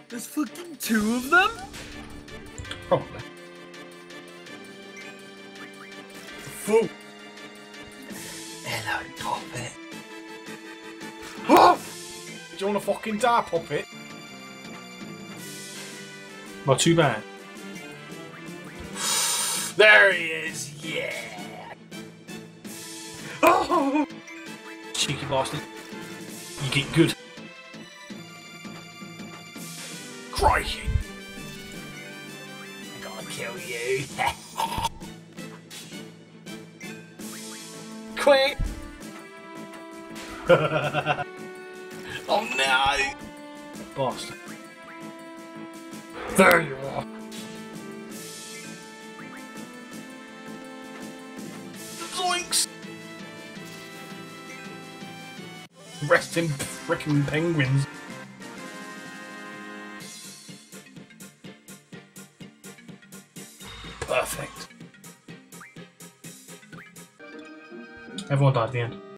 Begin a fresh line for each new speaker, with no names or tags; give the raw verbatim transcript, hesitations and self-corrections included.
There's fucking two of them?
Probably. Fool.
Hello, Poppet.
Oh! Do you want to fucking die, Poppet? Well, too bad.
There he is, yeah!
Oh! Cheeky bastard. You get good.
Crikey! I gotta kill you. Quick! Oh no!
Bastard. There you are.
Zoinks!
Resting frickin' penguins. Perfect. Everyone died at the end.